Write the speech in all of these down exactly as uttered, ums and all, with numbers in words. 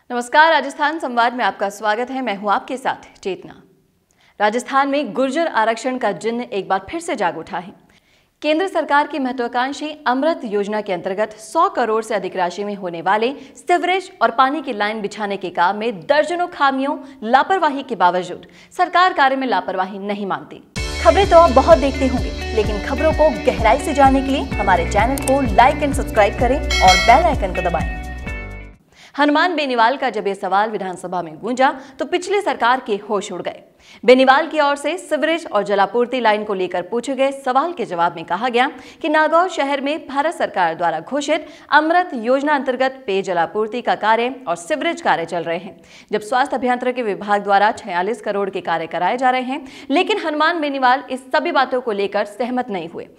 नमस्कार, राजस्थान संवाद में आपका स्वागत है। मैं हूं आपके साथ चेतना। राजस्थान में गुर्जर आरक्षण का जिन्न एक बार फिर से जाग उठा है। केंद्र सरकार की महत्वाकांक्षी अमृत योजना के अंतर्गत सौ करोड़ से अधिक राशि में होने वाले सीवरेज और पानी की लाइन बिछाने के काम में दर्जनों खामियों, लापरवाही के बावजूद सरकार कार्य में लापरवाही नहीं मानती। खबरें तो आप बहुत देखते होंगे, लेकिन खबरों को गहराई से जानने के लिए हमारे चैनल को लाइक एंड सब्सक्राइब करें और बेल आइकन को दबाएं। हनुमान बेनीवाल का जब यह सवाल विधानसभा में गूंजा तो पिछले सरकार के होश उड़ गए। बेनीवाल की ओर से सीवरेज और जलापूर्ति लाइन को लेकर पूछे गए सवाल के जवाब में कहा गया कि नागौर शहर में भारत सरकार द्वारा घोषित अमृत योजना अंतर्गत पेय जलापूर्ति का कार्य और सीवरेज कार्य चल रहे हैं, जब स्वास्थ्य अभियांत्रिकी विभाग द्वारा छियालीस करोड़ के कार्य कराए जा रहे हैं। लेकिन हनुमान बेनीवाल इस सभी बातों को लेकर सहमत नहीं हुए।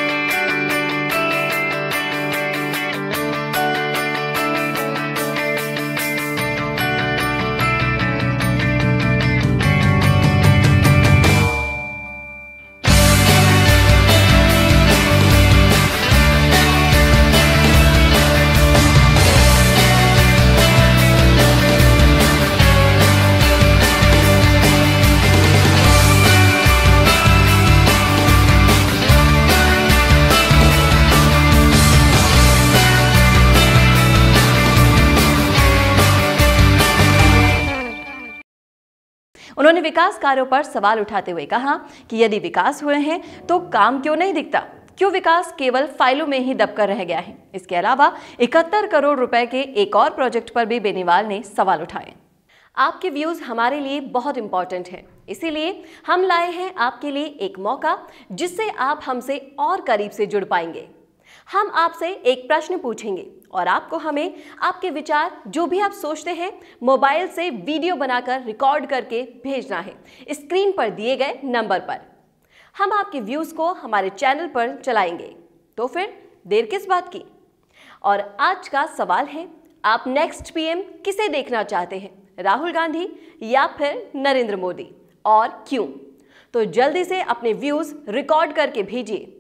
उन्होंने विकास कार्यों पर सवाल उठाते हुए कहा कि यदि विकास हुए हैं तो काम क्यों नहीं दिखता, क्यों विकास केवल फाइलों में ही दबकर रह गया है। इसके अलावा इकहत्तर करोड़ रुपए के एक और प्रोजेक्ट पर भी बेनीवाल ने सवाल उठाए। आपके व्यूज हमारे लिए बहुत इंपॉर्टेंट है, इसीलिए हम लाए हैं आपके लिए एक मौका जिससे आप हमसे और करीब से जुड़ पाएंगे। हम आपसे एक प्रश्न पूछेंगे और आपको हमें आपके विचार, जो भी आप सोचते हैं, मोबाइल से वीडियो बनाकर रिकॉर्ड करके भेजना है स्क्रीन पर दिए गए नंबर पर। हम आपके व्यूज को हमारे चैनल पर चलाएंगे, तो फिर देर किस बात की। और आज का सवाल है, आप नेक्स्ट पीएम किसे देखना चाहते हैं, राहुल गांधी या फिर नरेंद्र मोदी, और क्यों? तो जल्दी से अपने व्यूज रिकॉर्ड करके भेजिए